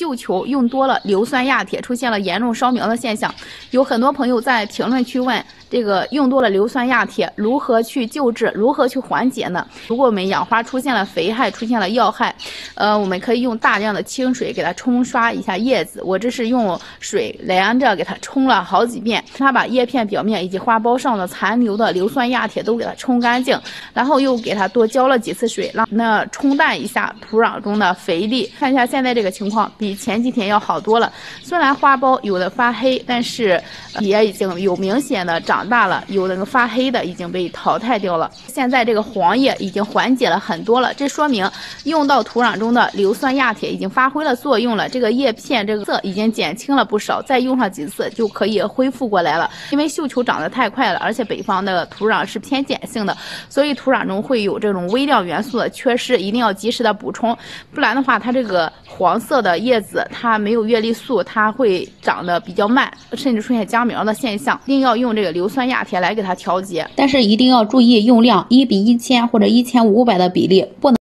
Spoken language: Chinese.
绣球用多了硫酸亚铁，出现了严重烧苗的现象。有很多朋友在评论区问，这个用多了硫酸亚铁如何去救治，如何去缓解呢？如果我们养花出现了肥害，出现了药害，我们可以用大量的清水给它冲刷一下叶子。我这是用水连着给它冲了好几遍，它把叶片表面以及花苞上的残留的硫酸亚铁都给它冲干净，然后又给它多浇了几次水，让那冲淡一下土壤中的肥力。看一下现在这个情况比前几天要好多了，虽然花苞有的发黑，但是也已经有明显的长大了，有那个发黑的已经被淘汰掉了。现在这个黄叶已经缓解了很多了，这说明用到土壤中的硫酸亚铁已经发挥了作用了，这个叶片这个色已经减轻了不少，再用上几次就可以恢复过来了。因为绣球长得太快了，而且北方的土壤是偏碱性的，所以土壤中会有这种微量元素的缺失，一定要及时的补充，不然的话它这个黄色的叶子它没有叶绿素，它会长得比较慢，甚至出现僵苗的现象。一定要用这个硫酸亚铁来给它调节， 但是一定要注意用量，1:1500或者1500的比例，不能